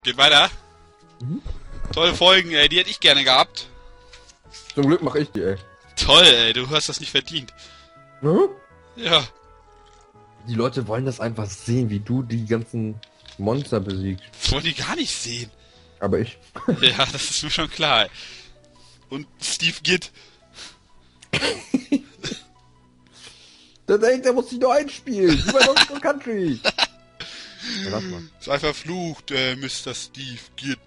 Geht weiter. Mhm. Tolle Folgen, ey, die hätte ich gerne gehabt. Zum Glück mache ich die, ey. Toll, ey, du hast das nicht verdient. Hm? Ja. Die Leute wollen das einfach sehen, wie du die ganzen Monster besiegst. Das wollen die gar nicht sehen. Aber ich. Ja, das ist mir schon klar, ey. Und Steve Gitt. Der denkt, der muss sich nur einspielen. Wie bei Donkey Kong Country. Ja, lass mal. Sei verflucht, Mr. Steve Gitt.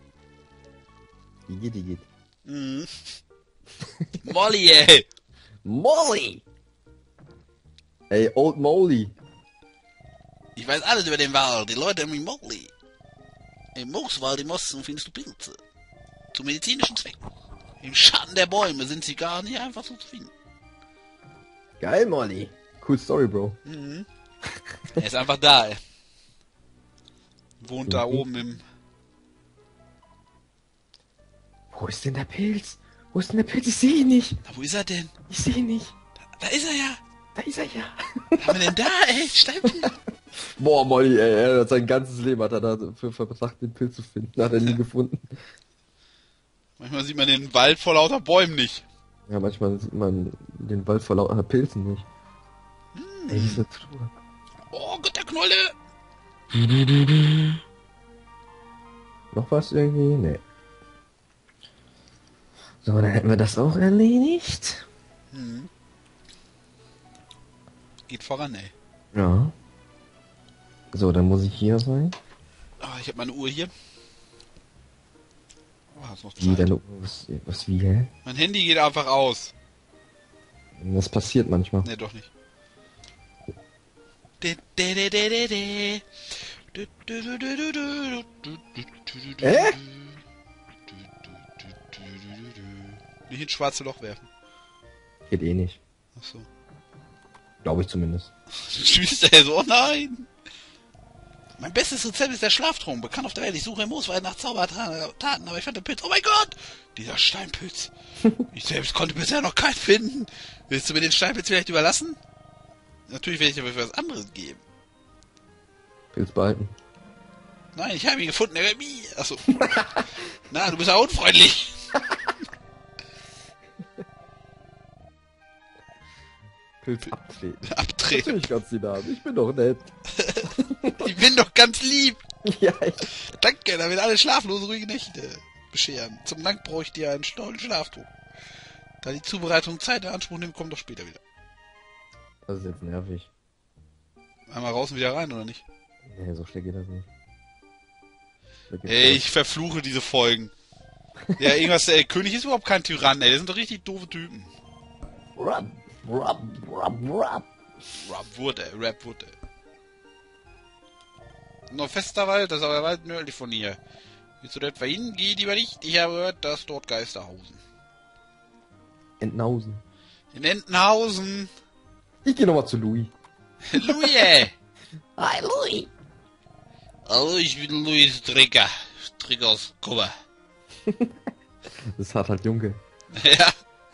Die geht. Mhm. Molly, ey. Molly! Ey, Old Molly. Ich weiß alles über den Wald. Die Leute haben mich Molly. Im Mooswald im Osten findest du Pilze. Zu medizinischen Zwecken. Im Schatten der Bäume sind sie gar nicht einfach so zu finden. Geil, Molly. Cool Story, Bro. Mhm. Er ist einfach da, ey. Wohnt da oben im... Wo ist denn der Pilz? Wo ist denn der Pilz? Ich sehe ihn nicht. Na, wo ist er denn? Ich sehe ihn nicht. Da ist er ja. Da ist er ja. Was haben wir denn da, ey? Steinpilz. Boah, Molly, ey, er hat sein ganzes Leben hat er dafür verbracht, den Pilz zu finden. Hat er nie gefunden. Manchmal sieht man den Wald vor lauter Bäumen nicht. Ja, manchmal sieht man den Wald vor lauter Pilzen nicht. Ey, diese Truhe. Oh Gott, der Knolle. Noch was irgendwie? Nee. So, dann hätten wir das auch erledigt. Hm. Geht voran, ey. Ja. So, dann muss ich hier sein. Ah, ich hab meine Uhr hier. Oh, hast noch Wie, Zeit. deine Uhr? Was wie, hä? Mein Handy geht einfach aus. Das passiert manchmal. Ne, doch nicht. Nicht ins schwarze Loch werfen. Geht eh nicht. Achso. Glaube ich zumindest. Tschüss, ey, so, oh nein! Mein bestes Rezept ist der Schlaftrunk. Bekannt auf der Welt. Ich suche im Mooswald nach Zaubertaten, aber ich fand den Pilz. Oh mein Gott! Dieser Steinpilz. Ich selbst konnte bisher noch keinen finden. Willst du mir den Steinpilz vielleicht überlassen? Natürlich werde ich dir was anderes geben. Pilz behalten. Nein, ich habe ihn gefunden. Achso. Na, du bist ja unfreundlich. Pilz abtreten. Abtreten. Natürlich ganz die Namen. Ich bin doch nett. Ich bin doch ganz lieb. Ja, Danke, damit alle schlaflose, ruhige Nächte bescheren. Zum Dank brauche ich dir einen tollen Schlaftuch. Da die Zubereitung Zeit in Anspruch nimmt, kommt doch später wieder. das ist jetzt nervig. Einmal raus und wieder rein, oder nicht? Nee, so schnell geht das nicht. Ey, ich verfluche diese Folgen. Ja, irgendwas, ey, König ist überhaupt kein Tyrann, ey. Das sind doch richtig doofe Typen. Rap. Rapwood, ey. Noch fester Wald, das ist aber weit nördlich von hier. Willst du da etwa hin? Geh lieber nicht. Ich habe gehört, dass dort Geister hausen. Entenhausen. In Entenhausen. Ich gehe nochmal zu Louis. Louis, ey. Hi, Louis. Hallo, ich bin Louis Stricker. Stricker aus Kuba. Das hat halt Junge. Ja.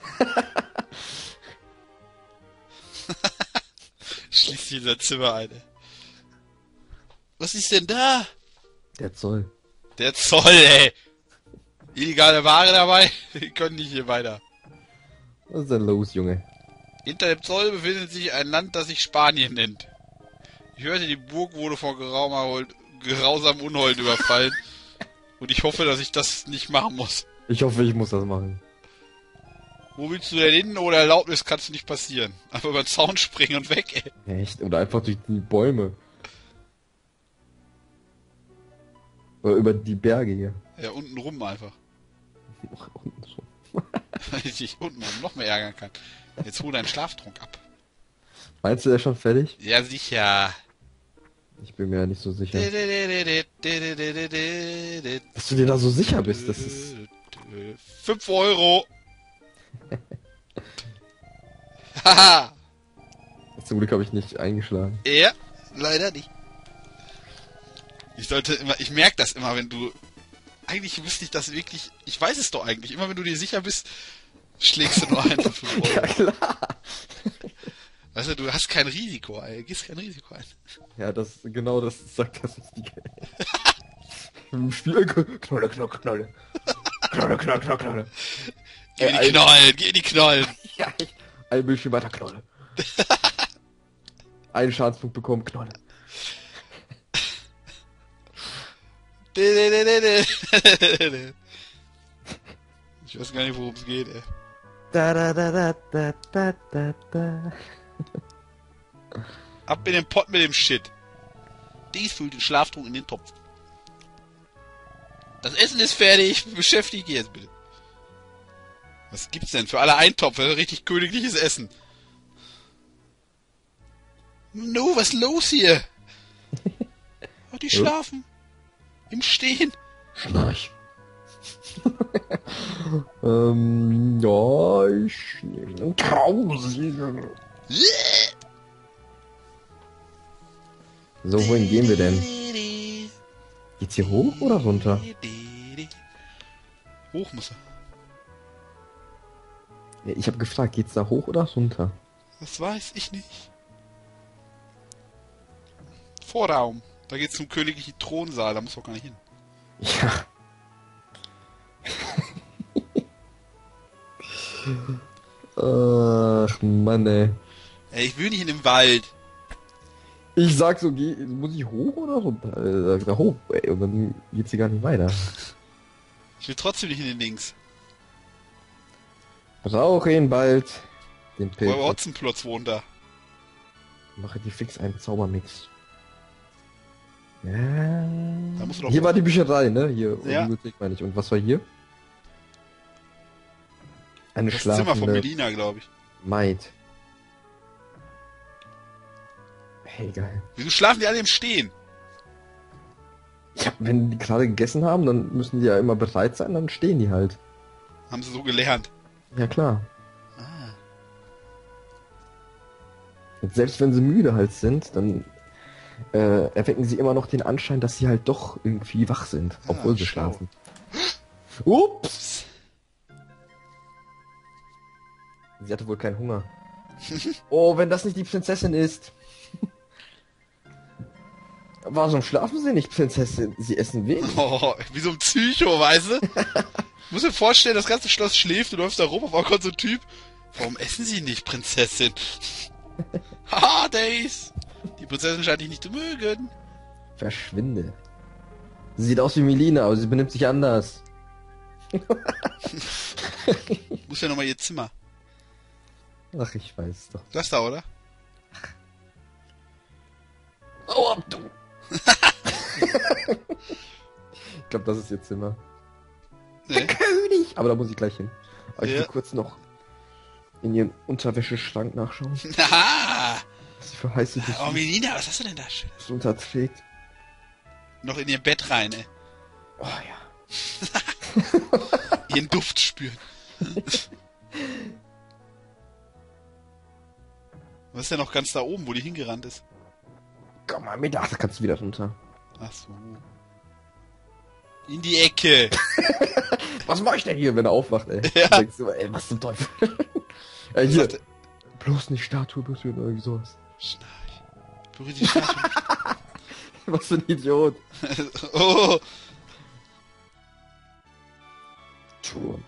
Schließt dieser Zimmer ein, ey. Was ist denn da? Der Zoll. Der Zoll, ey. Illegale Ware dabei? Wir können nicht hier weiter. Was ist denn los, Junge? Hinter dem Zoll befindet sich ein Land, das sich Spanien nennt. Ich hörte, die Burg wurde vor grausamem Unhold überfallen. Und ich hoffe, dass ich das nicht machen muss. Ich hoffe, ich muss das machen. Wo willst du denn hin? Ohne Erlaubnis kannst du nicht passieren. Einfach über den Zaun springen und weg, ey. Echt? Oder einfach durch die Bäume. Oder über die Berge hier. Ja, unten rum einfach. Ach, unten schon. Weil ich dich unten rum noch mehr ärgern kann. Jetzt hol deinen Schlaftrunk ab. Meinst du, der ist schon fertig? Ja, sicher. Ich bin mir ja nicht so sicher. Dass du dir da so sicher bist, das ist... 5 Euro. Haha. Zum Glück habe ich nicht eingeschlagen. Ja, leider nicht. Ich merke das immer, wenn du... Eigentlich wüsste ich das wirklich... Ich weiß es doch eigentlich. Immer wenn du dir sicher bist, schlägst du nur ein für 5 Euro. Ja, klar. Weißt du hast kein Risiko, ey. Gehst kein Risiko ein. Ja, genau das sagt das Richtige. Im Spiel, Knolle, Knolle, Knolle. Knolle, Knolle, Knolle, Knolle. Geh in die Knollen, geh in die Knollen. Ja, ein Bildschirm weiter, Knolle. Einen Schadenspunkt bekommen, Knolle. Ich weiß gar nicht, worum es geht, ey. Da, da, da, da, da, da, da, da. Ab in den Pott mit dem Shit. Dies füllt den Schlaftrunk in den Topf. Das Essen ist fertig. Beschäftige dich jetzt bitte. Was gibt's denn für alle Eintopf? Das ist richtig königliches Essen. No, was ist los hier? Oh, die schlafen. Im Stehen. Schnarch. Ja, ich nehme Krause. So, wohin gehen wir denn? Geht's hier hoch oder runter? Hoch muss er. Ja, ich habe gefragt, geht's da hoch oder runter? Das weiß ich nicht. Vorraum. Da geht's zum königlichen Thronsaal, da muss doch gar nicht hin. Ja. Ach, Mann, ey. Ey, ich will nicht in den Wald. Ich sag so, muss ich hoch oder runter? Da hoch, ey, und dann geht's hier gar nicht weiter. Ich will trotzdem nicht in den Links. Brauche ihn bald. Den Pilz. Aber Hotzenplotz wohnt da. Mache die fix einen Zaubermix. Ja. Da musst du doch Hier war die Bücherei, ne? Hier, Ja. Bibliothek meine ich. Und was war hier? Eine das Zimmer von schlafende Melina, glaube ich. Maid. Hey, geil. Wieso schlafen die alle im Stehen? Ja, wenn die gerade gegessen haben, dann müssen die ja immer bereit sein, dann stehen die halt. Haben sie so gelernt. Ja, klar. Ah. Und selbst wenn sie müde halt sind, dann erwecken sie immer noch den Anschein, dass sie halt doch irgendwie wach sind, obwohl sie schlau. schlafen. Ups! Sie hatte wohl keinen Hunger. Oh, wenn das nicht die Prinzessin ist. Warum schlafen sie nicht, Prinzessin? Sie essen wenig. Oh, wie so ein Psycho, weißt du? Ich muss mir vorstellen, das ganze Schloss schläft, du läufst da rum, auf einmal kommt so ein Typ. Warum essen sie nicht, Prinzessin? Haha, Days! Die Prinzessin scheint dich nicht zu mögen. Verschwinde. Sie sieht aus wie Melina, aber sie benimmt sich anders. Muss ja nochmal ihr Zimmer. Ach, ich weiß doch. Das da, oder? Oh, du! Ich glaube, das ist ihr Zimmer. Nee. König! Aber da muss ich gleich hin. Aber ich Ja. will kurz noch in ihren Unterwäscheschrank nachschauen, Haha! was sie für heiße Oh, Dusche Melina, was hast du denn da schön? unterträgt. Noch in ihr Bett rein, ey. Oh ja. Ihren Duft spüren. Was ist denn noch ganz da oben, wo die hingerannt ist? Komm mal mit. Ach, da kannst du wieder runter. Ach so. In die Ecke. Was mach ich denn hier, wenn er aufwacht, ey? Ja. Du denkst immer, ey, was zum Teufel? Hier. Sagt er- Bloß nicht Statue berühren oder irgendwie sowas. Schnarch. Berührt die Statue. Was für ein Idiot. Oh. Truhe.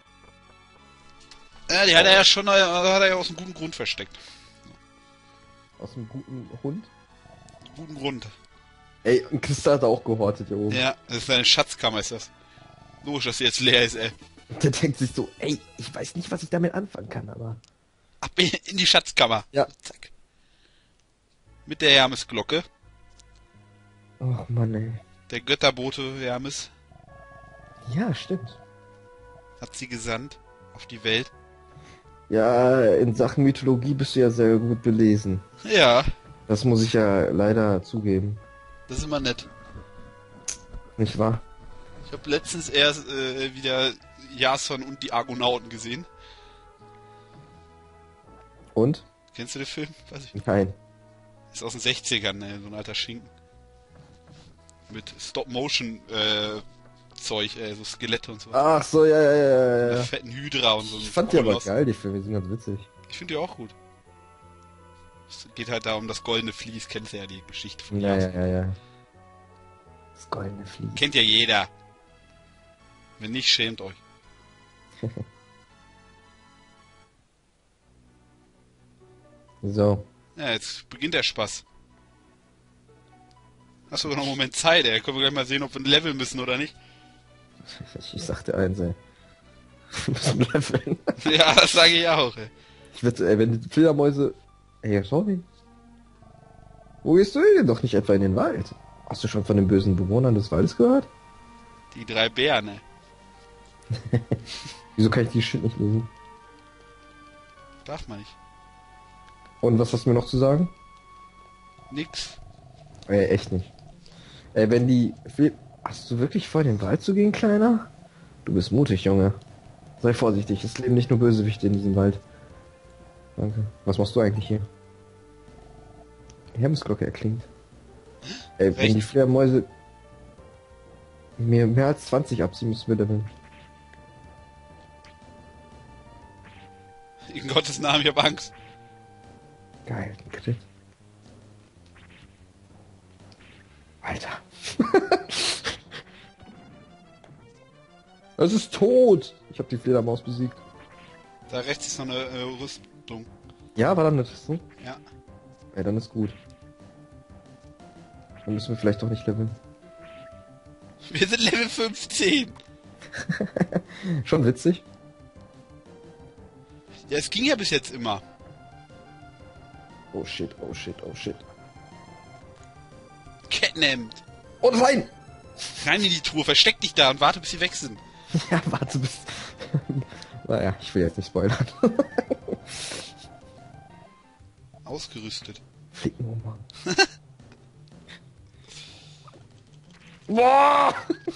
Ja, die hat er ja schon hat er ja aus einem guten Grund versteckt. Aus einem guten Hund. Guten Grund. Ey, ein Kristall hat er auch gehortet hier oben. Ja, das ist eine Schatzkammer, ist das. Logisch, dass sie jetzt leer ist, ey. Der denkt sich so, ey, ich weiß nicht, was ich damit anfangen kann, aber... Ab in die Schatzkammer. Ja. Zack. Mit der Hermesglocke. Och, Mann, ey. Der Götterbote Hermes Ja, stimmt. hat sie gesandt auf die Welt. Ja, in Sachen Mythologie bist du ja sehr gut belesen. Ja, Das muss ich ja leider zugeben. das ist immer nett. Nicht wahr? Ich habe letztens erst wieder Jason und die Argonauten gesehen. Und? Kennst du den Film? Weiß ich nicht. Nein. Ist aus den 60ern, ne? So ein alter Schinken. Mit Stop-Motion Zeug, so Skelette und so. Ach so, ja, ja, ja, Einer ja. fetten Hydra und so. Ich fand die aber Koloss. geil, die Filme, die sind ganz witzig. Ich finde die auch gut. Es geht halt da um das goldene Vlies, kennst du ja die Geschichte von Ja, Jason. ja, ja, ja. Das goldene Vlies. Kennt ja jeder. Wenn nicht, schämt euch. So. Ja, jetzt beginnt der Spaß. Hast du noch einen Moment Zeit, ey. Können wir gleich mal sehen, ob wir ein Level müssen oder nicht. Ich sagte eins, ey. Wir müssen leveln. Ja, das sage ich auch, ey. Ich wette, ey, wenn die Fledermäuse... Ey, sorry. Wo gehst du hin? Doch nicht etwa in den Wald. Hast du schon von den bösen Bewohnern des Waldes gehört? Die 3 Bären, ey. Wieso kann ich die Shit nicht lesen? Darf man nicht. Und was hast du mir noch zu sagen? Nix. Ey, echt nicht. Ey, wenn die... Hast du wirklich vor, in den Wald zu gehen, Kleiner? Du bist mutig, Junge. Sei vorsichtig, es leben nicht nur Bösewichte in diesem Wald. Danke. Was machst du eigentlich hier? Die Hemmsglocke erklingt. Ey, wenn die Fledermäuse mehr als 20 abziehen, müssen wir leveln. In Gottes Namen, ich hab Angst. Geil, ein Crit. Alter. Es ist tot! Ich habe die Fledermaus besiegt. Da rechts ist noch eine Rüstung. Ja, war dann eine Rüstung? Ja. Ey, dann ist gut. Dann müssen wir vielleicht doch nicht leveln. Wir sind Level 15. Schon witzig. Ja, es ging ja bis jetzt immer. Oh shit, oh shit, oh shit. Catnamed. Oh nein! Rein in die Truhe, versteck dich da und warte, bis sie weg sind. Ja, warte bis... Naja, ich will jetzt nicht spoilern. Ausgerüstet. Flickennummer. Boah!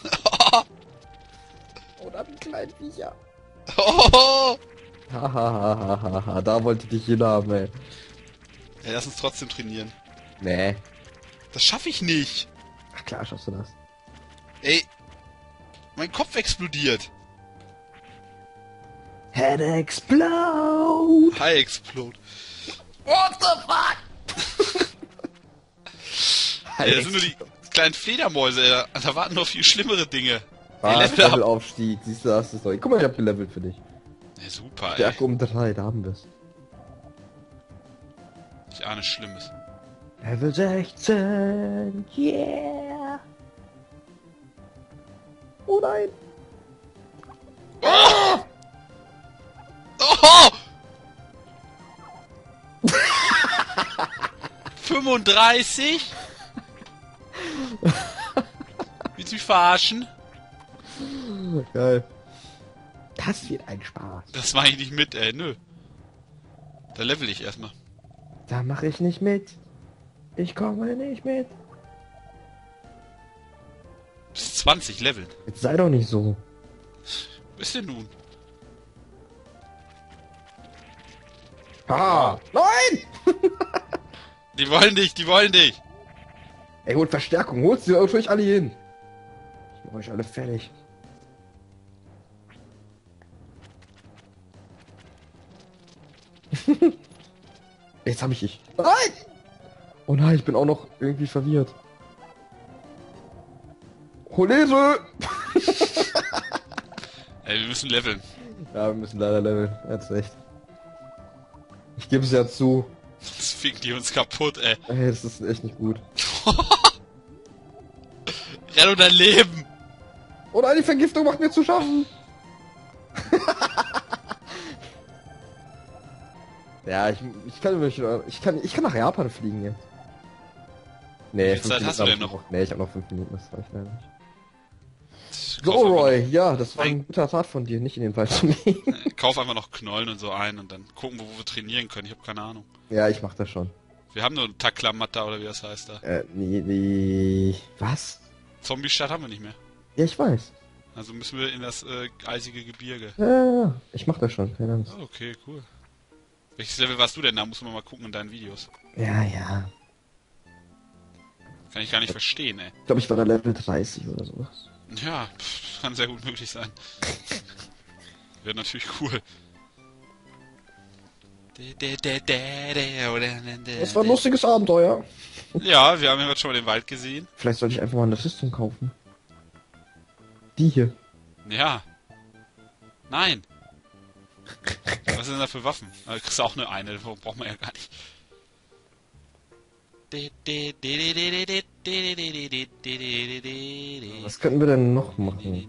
Oh, da die kleinen Viecher. Oh! Hahaha, da wollte dich jeder haben, ey. Ja, lass uns trotzdem trainieren. Nee. Das schaffe ich nicht. Ach klar, schaffst du das. Ey, mein Kopf explodiert. Head explode! High explode. What the fuck? Ey, das sind nur die kleinen Fledermäuse, ey. Da warten noch viel schlimmere Dinge. Ey, Ah, Level up. Levelaufstieg. Siehst du, das ist doch... Guck mal, ich hab gelevelt für dich. Ey, super, ey. Stärke um 3, da haben wir's. Ich ahne Schlimmes. Level 16, yeah! Oh nein! Oh! Oh! 35? Willst du mich verarschen? Geil. Das wird ein Spaß. Das mache ich nicht mit, ey, nö. Da level ich erstmal. Da mache ich nicht mit. Ich komme nicht mit. Bis 20 leveln. Jetzt sei doch nicht so. Was ist denn nun? Ah! Nein! Die wollen dich, die wollen dich. Ey, holt Verstärkung, holt sie euch alle hin. Ich mach euch alle fertig. Jetzt habe ich. Nein! Oh nein, ich bin auch noch irgendwie verwirrt. Holese! Ey, wir müssen leveln. Ja, wir müssen leider leveln. Er hat's recht. Ich gebe es ja zu. Sonst ficken die uns kaputt, ey. Ey, das ist echt nicht gut. Renn um dein Leben. Oh nein, die Vergiftung macht mir zu schaffen. Ja, ich kann nach Japan fliegen jetzt. Nee, Wie viel Zeit hast du denn noch? Nee, ich habe noch 5 Minuten, das reicht leider nicht. So, Kauf einfach Roy, ja, das war ein guter Tat von dir, nicht in den Wald zu gehen. Kauf einfach noch Knollen und so ein und dann gucken, wo wir trainieren können. Ich habe keine Ahnung. Ja, ich mach das schon. Wir haben nur einen Taklamatta oder wie das heißt da. Nee. Was? Zombie-Stadt haben wir nicht mehr. Ja, ich weiß. Also müssen wir in das eisige Gebirge. Ja, ich mach das schon, keine Angst. Oh, okay, cool. Welches Level warst du denn da? Muss man mal gucken in deinen Videos. Ja, ja. Kann ich gar nicht verstehen, ey. Ich glaube, ich war da Level 30 oder sowas. Ja, kann sehr gut möglich sein. Wäre natürlich cool. Das war ein lustiges Abenteuer. Ja, wir haben ja gerade schon mal den Wald gesehen. Vielleicht sollte ich einfach mal eine Rüstung kaufen. Die hier. Ja. Nein. Was sind da für Waffen? Da kriegst du auch nur eine, braucht man ja gar nicht. Was könnten wir denn noch machen?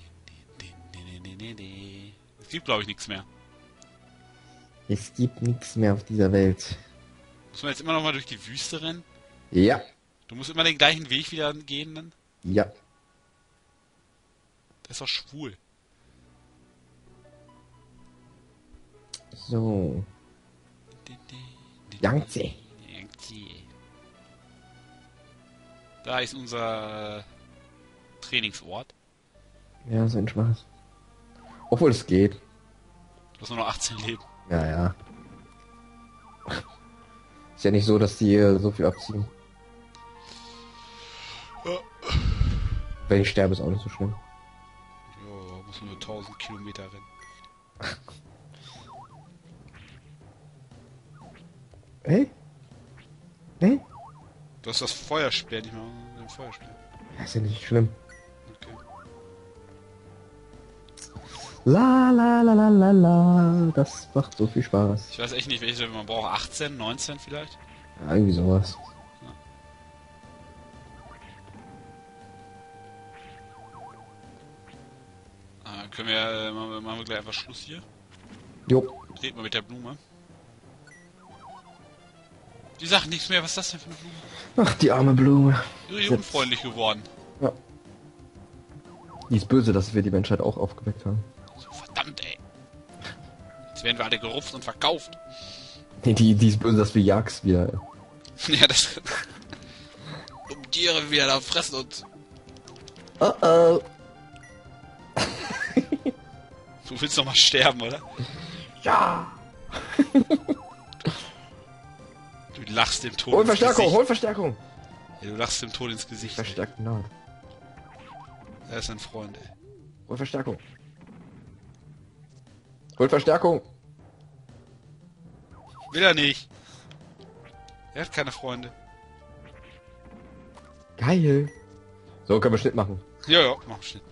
Es gibt, glaube ich, nichts mehr. Es gibt nichts mehr auf dieser Welt. Muss man jetzt immer noch mal durch die Wüste rennen? Ja. Du musst immer den gleichen Weg wieder gehen dann? Ja. Das ist doch schwul. So. Yangtze. Da ist unser Trainingsort. Ja, so ein Spaß. Obwohl es geht. Du hast nur noch 18 Leben. Ja, ja. Ist ja nicht so, dass die so viel abziehen. Wenn ich sterbe, ist auch nicht so schlimm. Jo, muss nur 1000 Kilometer rennen. Hey? Hey? Du hast das Feuerspeer nicht mehr. Den Feuerspeer. Ja, ist ja nicht schlimm. Okay. La la la la la la. Das macht so viel Spaß. Ich weiß echt nicht, welche man braucht. 18, 19 vielleicht? Ja, irgendwie sowas. Können wir, machen wir gleich einfach Schluss hier. Jo. Reden wir mit der Blume. Die sagt nichts mehr, was ist das denn für eine Blume? Ach, die arme Blume. Die ist unfreundlich geworden. Ja. Die ist böse, dass wir die Menschheit auch aufgeweckt haben. So, verdammt, ey. Jetzt werden wir alle gerupft und verkauft. Nee, die ist böse, dass wir Jagds wieder... Ja, das... um Tiere wieder da fressen und... Oh oh. Du willst noch mal sterben, oder? Ja. Du lachst dem Tod Hol ins Verstärkung, Gesicht. hol Verstärkung. Ja, du lachst dem Tod ins Gesicht. Verstärkt naht. Er ist ein Freund, ey. Hol Verstärkung. Hol Verstärkung. Will er nicht. Er hat keine Freunde. Geil. So, können wir Schnitt machen. Ja, ja, mach Schnitt.